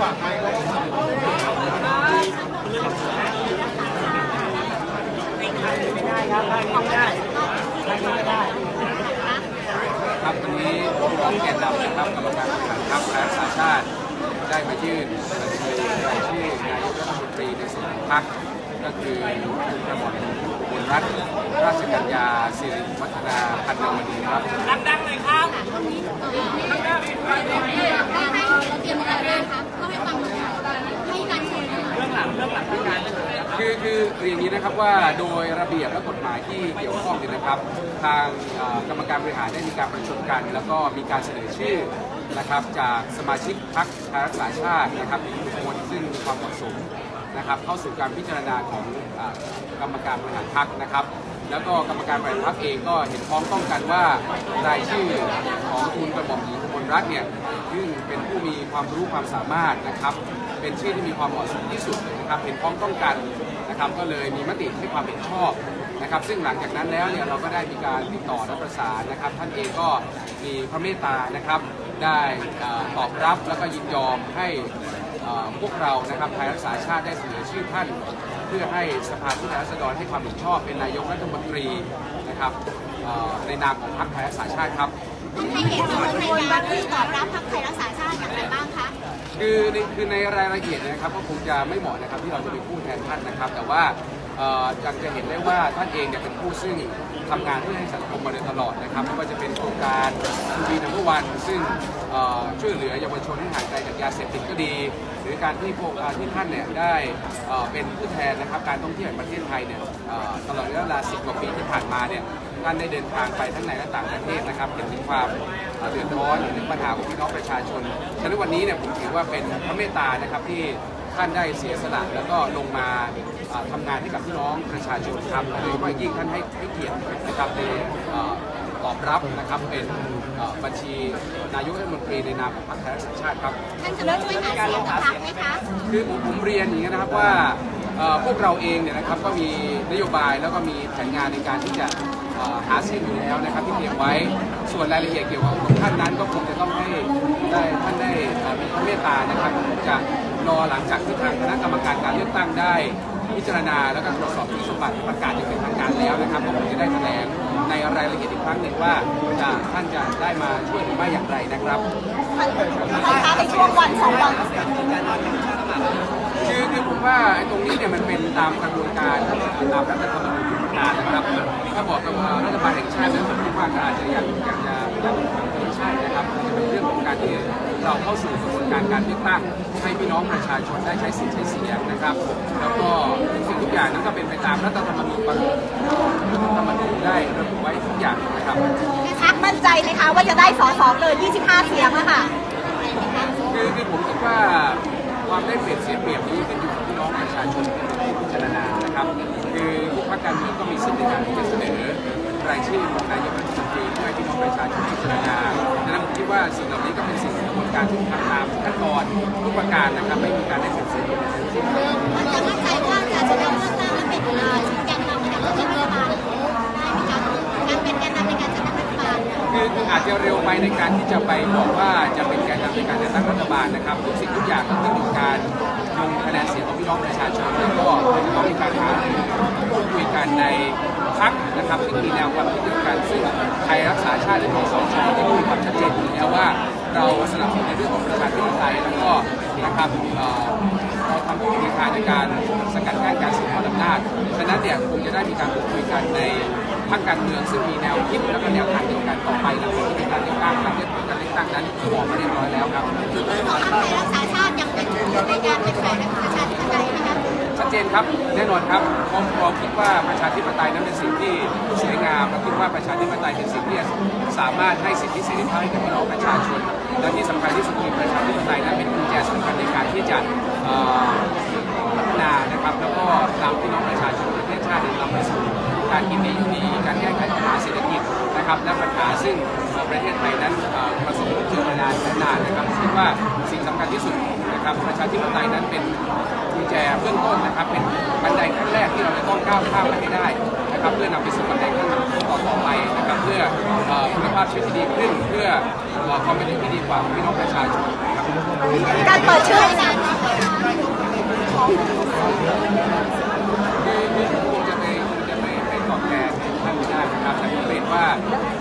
ครับวันนี้ของแกนนำนะครับกรรมการบริหารพรรคไทยรักษาชาติได้มายื่นบัญชีรายชื่อนายกรัฐมนตรีในส่วนของพรรคก็คือคุณกมลบุญรัตน์ราชกัญญาสิริวัฒนาพันนวดีครับดังๆเลยครับเราเตรียมอะไรบ้างครับก็ให้ฟังให้การชมเรื่องหลังการคืออย่างนี้นะครับว่าโดยระเบียบและกฎหมายที่เกี่ยวข้องเนี่ยนะครับทางกรรมการบริหารได้มีการประชุมกันแล้วก็มีการเสนอชื่อนะครับจากสมาชิกพรรคไทยรักษาชาตินะครับทุกคนซึ่งมีความเหมาะสมนะครับเข้าสู่การพิจารณาของกรรมการบริหารพรรคนะครับแล้วก็กรรมการบริหารพรรคเองก็เห็นพ้องต้องกันว่ารายชื่อของคุณกระหม่อมหญิงอุบลรัตน์เนี่ยซึ่งเป็นผู้มีความรู้ความสามารถนะครับเป็นชื่อที่มีความเหมาะสมที่สุดนะครับเห็นพ้องต้องกันนะครับก็เลยมีมติให้ความเห็นชอบนะครับซึ่งหลังจากนั้นแล้วเนี่ยเราก็ได้มีการติดต่อและประสานนะครับท่านเองก็มีพระเมตตานะครับได้ตอบรับแล้วก็ยินยอมให้พวกเรานะครับไทยรักษาชาติได้เสนอชื่อท่านเพื่อให้สภาผู้แทนราษฎรให้ความเห็นชอบเป็นนายกรัฐมนตรีนะครับในนามของพรรคไทยรักษาชาติครับให้เหตุผลในการที่ตอบรับพรรคไทยรักษาชาติอย่างไรบ้างคะคือในรายละเอียดนะครับก็คงจะไม่เหมาะนะครับที่เราจะไปพูดแทนท่านนะครับแต่ว่าจะเห็นได้ว่าท่านเองเนี่ยเป็นผู้ซึ่งทำงานเพื่อให้สังคมมาโดยตลอดนะครับไม่ว่าจะเป็นโครงการทูบีนัมเบอร์วันซึ่งช่วยเหลือเยาวชนให้ห่างไกลจากยาเสพติดก็ดีหรือการที่ท่านเนี่ยได้เป็นผู้แทนนะครับการท่องเที่ยวแห่งประเทศไทยเนี่ยตลอดระยะเวลา10 กว่าปีที่ผ่านมาเนี่ยท่านได้เดินทางไปทั้งในและต่างประเทศนะครับเห็นถึงความเดือดร้อนถึงปัญหาของพี่น้องประชาชนฉะนั้นวันนี้เนี่ยผมถือว่าเป็นพระเมตตานะครับที่ท่านได้เสียสละแล้วก็ลงมาทำงานให้กับพี่น้องประชาชนครับโดยเฉพาะยิ่งท่านให้เกียรตินะครับในตอบรับนะครับเป็นบัญชีนายกรัฐมนตรีในนามของพรรคไทยรักษาชาติครับท่านจะเริ่มช่วยหาเสียงกับพรรคไหมคะคือผมเรียนอย่างนี้นะครับว่าพวกเราเองเนี่ยนะครับก็มีนโยบายแล้วก็มีแผนงานในการที่จะหาเสียงอยู่แล้วนะครับที่เตรียมไว้ส่วนรายละเอียดเกี่ยวกับท่านนั้นก็คงจะต้องให้ท่านได้มีพระเมตตานะครับจะรอหลังจากที่ทางคณะกรรมการการเลือกตั้งได้พิจารณาแล้วก็ตรวจสอบคุณสมบัติประกาศอย่างเป็นทางการแล้วนะครับก็คงจะได้แถลงในรายละเอียดอีกครั้งหนึ่งว่าท่านจะได้มาช่วยหรือไม่อย่างไรนะครับในช่วงวัน2 วันคือผมว่าตรงนี้เนี่ยมันเป็นตามกระบวนการตามรัฐธรรมนูญประกาศนะครับถ้าบอกกับรัฐบาลแห่งชาตินั้นผมคิดว่าอาจจะยังไม่ใช่นะครับจะเป็นเรื่องของการที่เราเข้าสู่กระบวนการการเลือกตั้งให้พี่น้องประชาชนได้ใช้สิทธิ์ใช้เสียงนะครับแล้วก็สิ่งทุกอย่างนั้นก็เป็นไปตามรัฐธรรมนูญได้ระบุไว้ทุกอย่างนะครับพรรคมั่นใจไหมคะว่าจะได้ส.ส.เกิน25 เสียงอะค่ะคือผมคิดว่าความได้เปรียบเสียเปรียบนี้ขึ้นอยู่กับพี่น้องประชาชนที่พิจารณานะครับคือทุกพรรคการเมืองก็มีสิทธิ์ในการที่จะเสนอรายชื่อของนายกรัฐมนตรีเพื่อให้พี่น้องประชาชนพิจารณาดังนั้นผมคิดว่าสิ่งเหล่านี้ก็เป็นสิ่งกระบวนการที่ทำตามขั้นตอนทุกประการนะครับไม่มีการได้เปรียบเสียเปรียบในทั้งสิ้นมันจะมั่นใจว่าจะชนะเลือกตั้งและเป็นแกนนำในการจัดตั้งรัฐบาลได้ไหมคะการเป็นแกนนำในการจัดตั้งรัฐบาลคืออาจจะเร็วไปในการที่จะไปบอกว่าจะเป็นแกนนำในการจัดตั้งรัฐบาลนะครับทุกสิ่งทุกอย่างต้องมีการลงคะแนนเสียงของพี่น้องประชาชนแล้วก็ต้องมีการหาพูดคุยกันในพรรคนะครับที่มีแนวความคิดเดียวกันซึ่งไทยรักษาชาติหรือคสช.ได้มีความชัดเจนอยู่แล้วว่าเราสนับสนุนในเรื่องของประชาธิปไตยแล้วก็นะครับเราทำทุกวิธีการในการสกัดกั้นการสืบทอดอำนาจฉะนั้นเนี่ยคงจะได้มีการพูดคุยกันในพรรคการเมืองซึ่งมีแนวคิดและก็แนวทางเดียวกันต่อไปหลังจากที่การเลือกตั้งการเลือกตั้งนั้นออกมาเรียบร้อยแล้วครับของพรรคไทยรักษาชาติยังเป็นในการเป็นฝ่ายประชาธิปไตยนะครับชัดเจนครับแน่นอนครับเราคิดว่าประชาธิปไตยนั้นเป็นสิ่งที่สวยงามเราคิดว่าประชาธิปไตยเป็นสิ่งที่สามารถให้สิทธิเสรีภาพให้กับพี่น้องประชาชนและที่สำคัญที่สุดคือประชาธิปไตยนั้นเป็นกุญแจสำคัญในการที่จะพัฒนานะครับแล้วก็นำพี่น้องประชาชนประเทศชาตินำไปสู่การกินดีอยู่ดีการแก้ไขปัญหาเศรษฐกิจนะครับและปัญหาซึ่งประเทศไทยนั้นประสบพบเจอมานานนะครับคิดว่าสิ่งสำคัญที่สุดนะครับประชาธิปไตยนั้นเป็นกุญแจเบื้องต้นนะครับเป็นบันไดขั้นแรกที่เราจะต้องก้าวข้ามไปให้ได้นะครับเพื่อนำไปสู่บันไดขั้นต่อไปนะครับเพื่อคุณภาพชีวิตที่ดีขึ้นเพื่อความเป็นอยู่ที่ดีกว่าพี่น้องประชาชนการเปิดชื่อ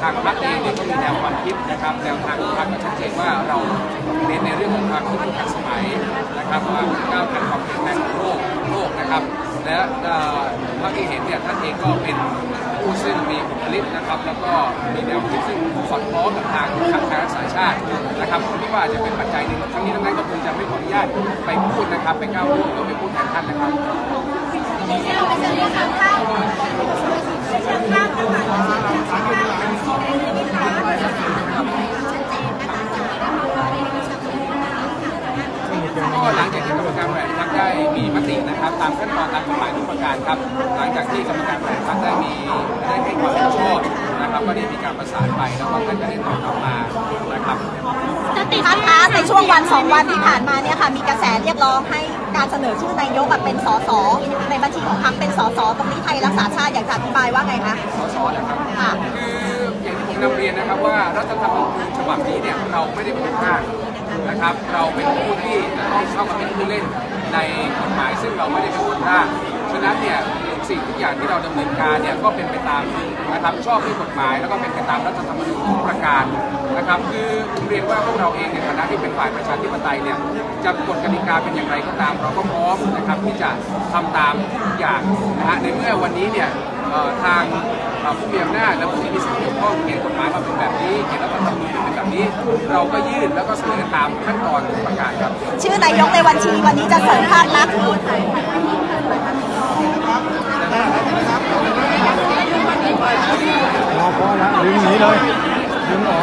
ทางพรรคเองเนี่ยก็มีแนวความคิดนะครับแนวทางของพรรคก็ชัดเจนว่าเราเน้นในเรื่องของความคิดทันสมัยนะครับว่าก้าวทันความเปลี่ยนแปลงของโลกนะครับและพรรคที่เห็นเนี่ยท่านเองก็เป็นผู้ซึ่งมีบุคลิกนะครับแล้วก็มีแนวคิดซึ่งสอดคล้องกับทางพรรคไทยรักษาชาตินะครับผมคิดว่าจะเป็นปัจจัยหนึ่งทั้งนี้ทั้งนั้นก็คงจะไม่ขออนุญาตไปพูดนะครับไปก้าวล่วงก็ไปพูดแทนท่านนะครับก็หลังจากที่กรรมการบริหารพรรคได้มีมตินะครับตามขั้นตอนตามกฎหมายทุกประการครับหลังจากที่กรรมการบริหารพรรคได้ให้ความเห็นชอบนะครับก็ได้มีการประสานไปแล้วก็ท่านก็ได้ตอบกลับมานะครับท่านคะในช่วงวัน2 วันที่ผ่านมาเนี่ยค่ะมีกระแสเรียกร้องให้การเสนอชื่อนายกเป็นสสในบัญชีของพรรคเป็นสสตรงนี้ไทยรักษาชาติอยากจะอธิบายว่าไงคะสสนะครับคืออย่างที่ผมนำเรียนนะครับว่ารัฐธรรมนูญฉบับนี้เนี่ยเราไม่ได้เป็นผู้ร่างนะครับเราเป็นผู้ที่จะต้องเข้ามาเป็นผู้เล่นในกฎหมายซึ่งเราไม่ได้เป็นผู้ร่างฉะนั้นเนี่ยสิ่งทุกอย่างที่เราดำเนินการเนี่ยก็เป็นไปตามนะครับชอบด้วยกฎหมายแล้วก็เป็นไปตามรัฐธรรมนูญทุกประการนะครับคือผมเรียนว่าพวกเราเองในฐานะที่เป็นฝ่ายประชาธิปไตยเนี่ยจะกฎกติกาเป็นอย่างไรก็ตามเราก็พร้อมนะครับที่จะทำตามทุกอย่างนะฮะในเมื่อวันนี้เนี่ยทางผู้มีอำนาจและผู้ที่มีส่วนเกี่ยวข้องเขียนกฎหมายมาเป็นแบบนี้เขียนรัฐธรรมนูญเป็นแบบนี้เราก็ยื่นแล้วก็เสนอตามขั้นตอนทุกประการครับชื่อนายกในบัญชีวันนี้จะเสริมภาพลักษณ์พอแล้วดึงหนีเลยดึงออก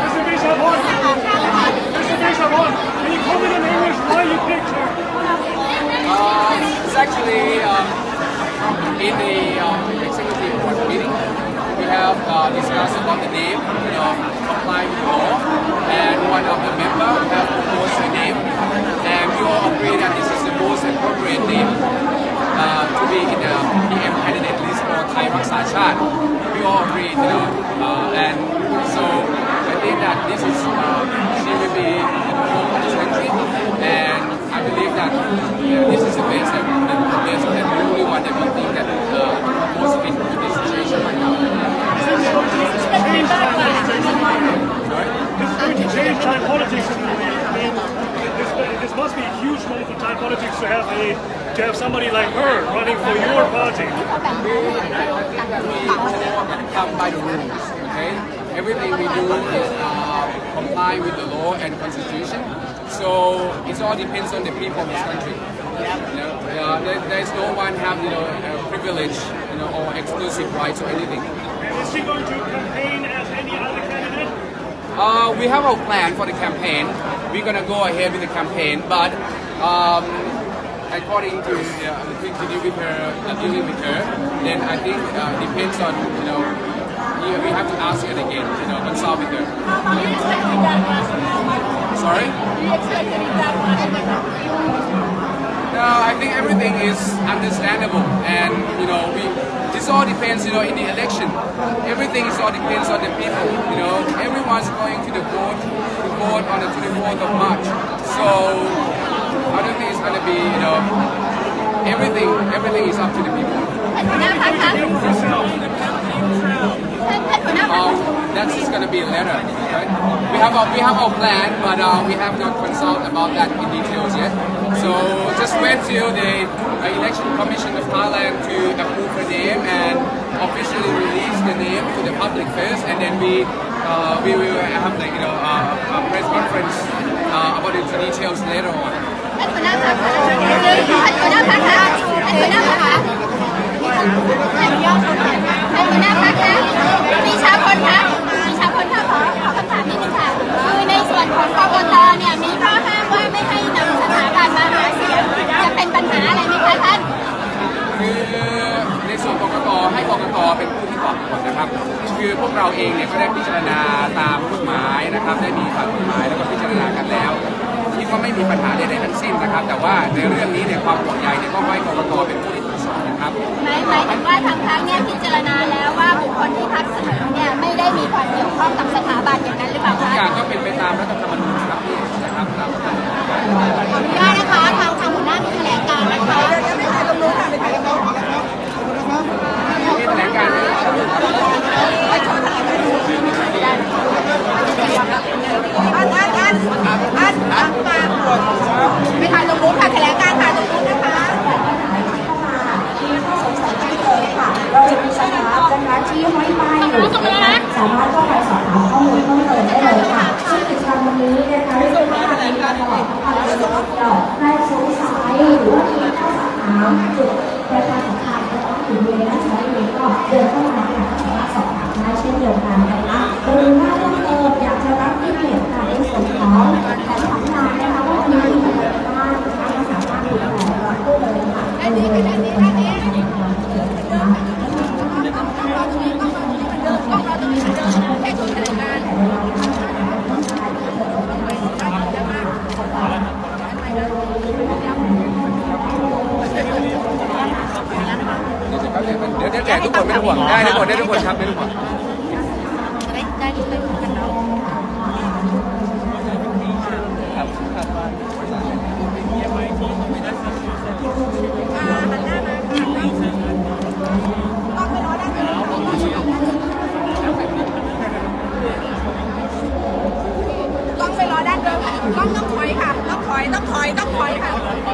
It's actually in the executive board meeting we have discussed about the name, comply with law, and one of the members have proposed a name, and we all agree that this is the most appropriate name to be in the PM candidate list for Thai Raksa Chat. We all agree, and so I think that this is she will be for this country, and I believe that this is the best and the only one that we think that most fit to this situation right now. It's going to change Thai politics. This must be a huge moment for Thai politics to have somebody like her running for your party. Come by the rules, okay? Everything we do is comply with the law and constitution. So it all depends on the people of this country. There is no one have privilege, or exclusive rights or anything. Is she going to campaign as any other candidate? We have a plan for the campaign. We're gonna go ahead with the campaign, but according to dealing with her, then I think depends on we have to ask her again, consult with her. Sorry? No, I think everything is understandable, and this all depends, in the election. Everything is all depends on the people. Everyone's going to vote on the 24th of March. So I don't think it's going to be, everything is up to the people. That's just going to be a letter, right? We have our plan, but we have not consulted about that in details yet. So just wait till the Election Commission of Thailand to approve the name and officially release the name to the public first, and then we will have a press conference about the details later on. มีชาพลคะขอคำถามนิดนึงค่ะคือในส่วนของกกตเนี่ยมีข้อห้ามว่าไม่ให้นำสถาบันมาหาเสียงจะเป็นปัญหาอะไรไหมคะท่านคือในส่วนกกตให้กกตเป็นผู้ที่ตอบก่อนนะครับคือพวกเราเองเนี่ยก็ได้พิจารณาตามกฎหมายนะครับได้มีฝ่ายกฎหมายแล้วก็พิจารณากันแล้วคิดว่าไม่มีปัญหาใดๆทั้งสิ้นนะครับแต่ว่าในเรื่องนี้เนี่ยความห่วงใยเนี่ยก็ให้กกตเป็นผู้ที่ตรวจสอบนะครับหมายถึงว่าทางพรรคเนี่ยพิจารณาแล้วว่าบุคคลที่พรรคเสนอเนี่ยไม่ได้มีความเกี่ยวข้องกับสถาบันอย่างนั้นหรือเปล่าคะทุกอย่างก็เป็นไปตามรัฐธรรมนูญครับพี่นะครับตามรัฐธรรมนูญขออนุญาตนะคะทางหัวหน้ามีแถลงการนะคะมีแถลงการได้โซนไซด์หรือว่ามีข้อสอบถามจุดประชาสัมพันธ์และต้องถึงเรียนและใช้เรียนก็เดินเข้ามาค่ะสามารถสอบถามได้เช่นเดียวกันนะคะหรือว่าเพิ่มเติมอยากจะรับที่เรียนค่ะในส่วนของแผนผังงานนะคะว่ามีอะไรบ้างนะคะก็สามารถติดต่อรับได้เลยค่ะในเรื่องของเดี๋ยวแจกทุกคนไม่ต้องห่วงได้ทุกคนได้ทุกคนครับได้ทุกคนได้ทุกคนกันเนาะต้องไปรอด้านเดิมต้องถอยค่ะต้องถอยค่ะ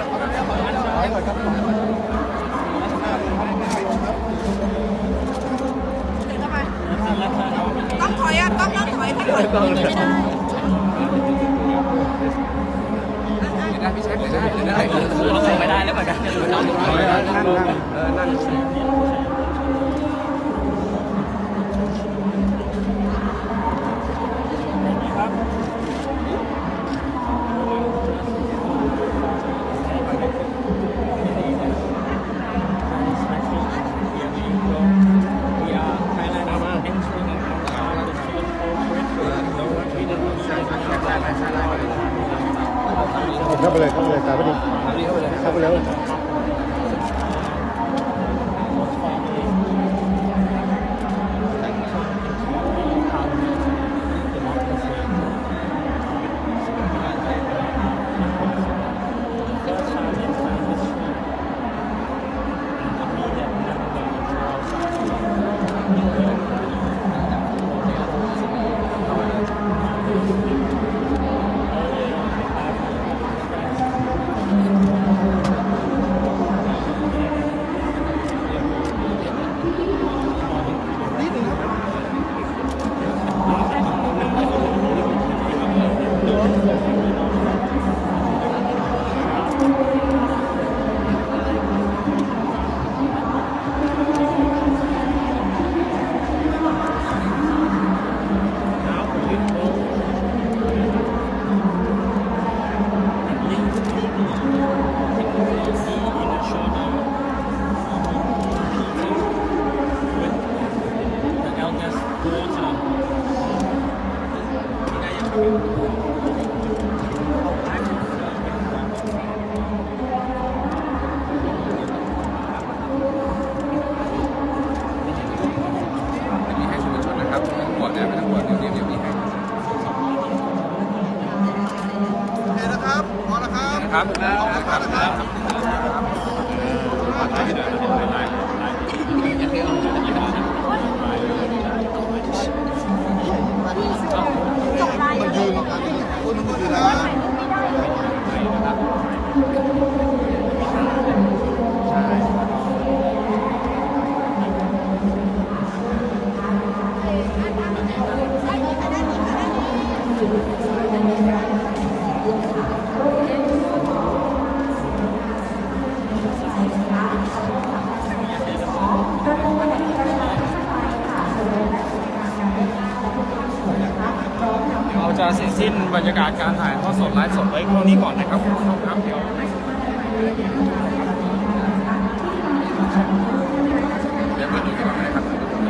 ต้องถอยอ่ะต้องถอยถ้าถอยไม่ได้ได้พี่เชฟได้ไม่ได้แล้วเหมือนกันนั่งเข้าไปเลยตามไปดิเข้าไปเลยเราจะเสร็จสิ้นบรรยากาศการถ่ายทอดสดไลฟ์สดไว้เท่านี้ก่อนนะครับคุณผู้ชมครับเดี๋ยวเปิดดูก่อนนะครับ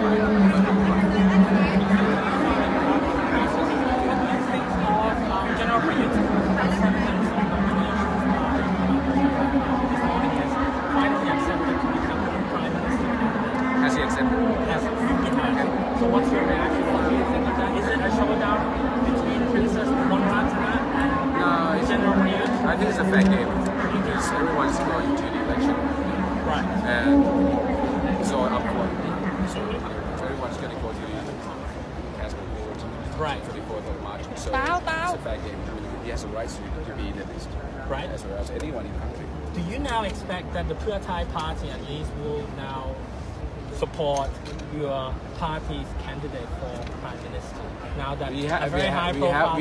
Has he accepted? Yes. So what's your reaction? What do you think of that? Is it a showdown between Princess Monratana and General Ryu? I think it's a fair game because everyone's going to the election. Right. And it's all up for it. So everyone's going to go to the castle board right. for the 4th of March. So it's a fair game. He has a right to be in the list. Right. As well as anyone in the country. Do you now expect that the Pheu Thai party at least will now support your party's candidate for prime minister? Now that We a very high profile.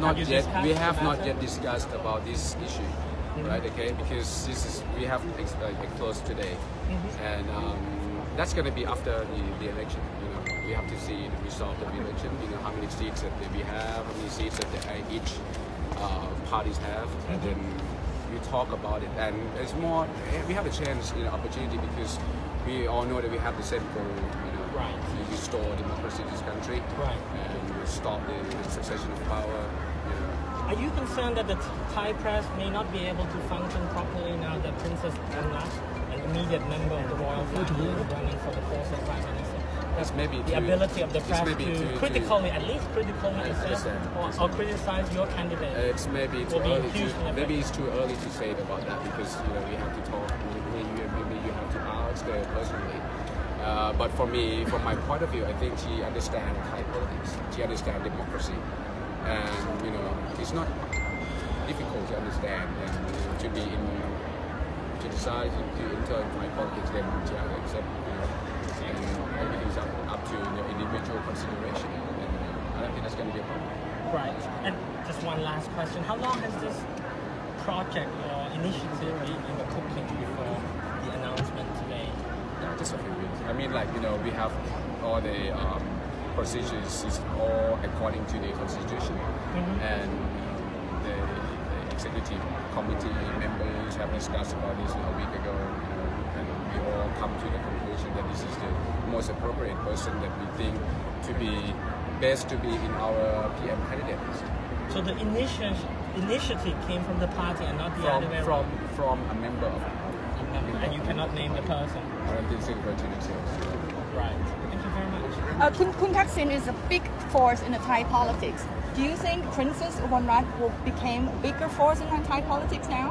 we have not yet discussed about this issue, right? Okay, because we have closed today, and that's going to be after the election. We have to see the result of the election. How many seats that we have, how many seats that each parties have, and then you talk about it. And it's more, we have a chance, opportunity, because we all know that we have the same goal. Right. To restore democracy in this country, Right. and stop the succession of power. Are you concerned that the Thai press may not be able to function properly now that Princess Anna, an immediate member of the royal family, is running for the post of prime minister? That's maybe The ability of the press to critically, at least critically assess or criticize your candidate. It's maybe too will be early. huge in Maybe it's too early to say about that, because we have to talk. Maybe you have to ask her personally. But for me, from my point of view, I think she understands Thai politics. She understands democracy, and it's not difficult to understand and to be to decide to enter Thai politics. Then she has to accept, and everything's up to individual consideration. And I don't think that's going to be a problem. Right. And just one last question: how long has this project or initiative been in the cooking before the announcement today? Just a few weeks. I mean, we have all the procedures is all according to the constitution, and the executive committee members have discussed about this a week ago, and we all come to the conclusion that this is the most appropriate person that we think to be best to be in our PM candidate list. So the initiative came from the party and not the other way around. From a member of the party. And you cannot name the person. I don't think so. Right. Thank you very much. Kun Thaksin is a big force in the Thai politics. Do you think Princess Uwonrat will become a bigger force in Thai politics now?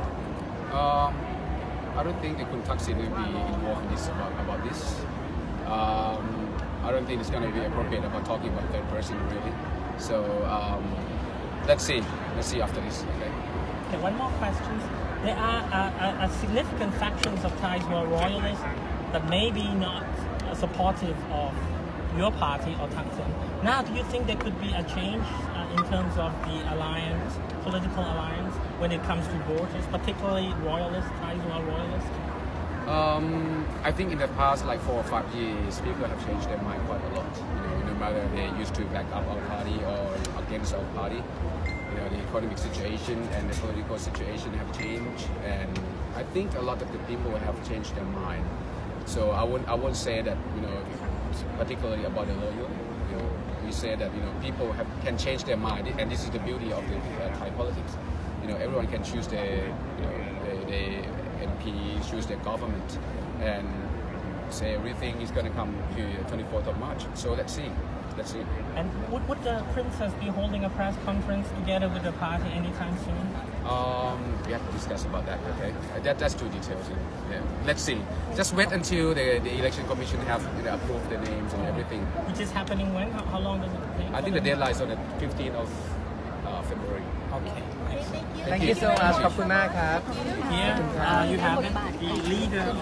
I don't think that Kun Thaksin will be involved in about this. I don't think it's going to be appropriate about talking about third person really. So let's see. Let's see after this. Okay. Okay. One more question. There are significant factions of Thais who are royalists that may be not supportive of your party or Thaksin. Now, do you think there could be a change in terms of the alliance, political alliance, when it comes to voters, particularly royalists, Thais who are royalists? I think in the past, like 4 or 5 years, people have changed their mind quite a lot. No matter they used to back up our party or against our party. The economic situation and the political situation have changed, and I think a lot of the people have changed their mind. So I won't say that particularly about the loyal. We say that people can change their mind, and this is the beauty of the Thai politics. Everyone can choose their MP, choose their government, and say everything is going to come to 24th of March. So let's see. And would the princess be holding a press conference together with the party anytime soon? We have to discuss about that. Okay, that's too detailed. Yeah. Let's see. Just wait until the election commission have approved the names and everything. Which is happening when? How long does it take? I think the deadline is on the 15th of February. Okay. Thank you so much. ขอบคุณมากครับ Here you have it, the leader of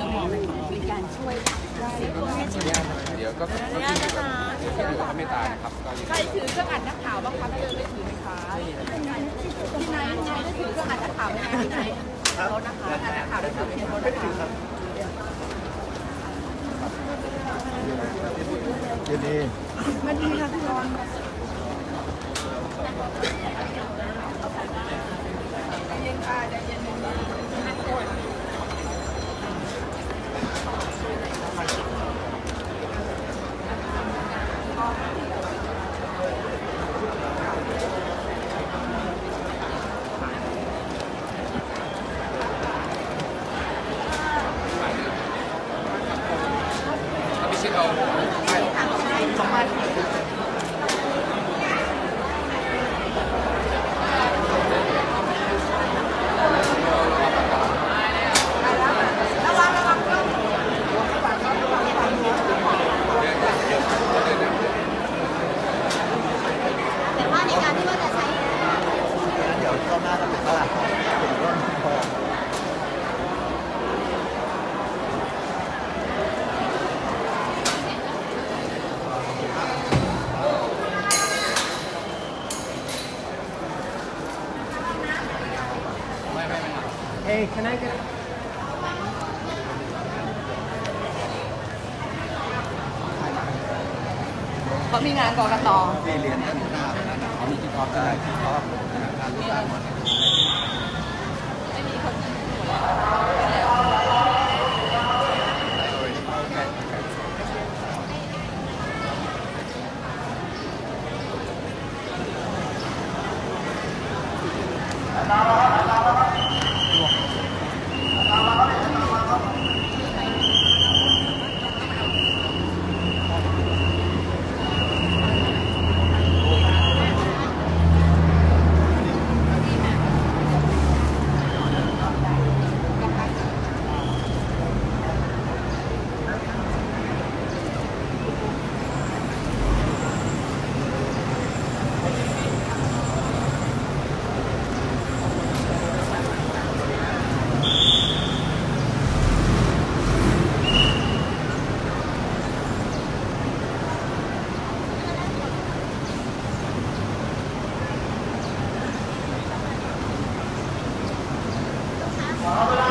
เดี๋ยวก็เขาไม่ตายนะครับใครถือเครื่องอัดนักข่าวบ้างคะเดินไปถือไหมคะที่ไหนได้ถือเครื่องอัดนักข่าวไหมคะที่ไหนรถนะคะนักข่าวได้ถือเพียงรถนะคะยินดีมันดีค่ะพี่รอน Hey, can I get? เขามีงานกกต. มีเรียนมีภาพมีที่ครอบได้ที่ครอบการเลือกตั้งขอเวลา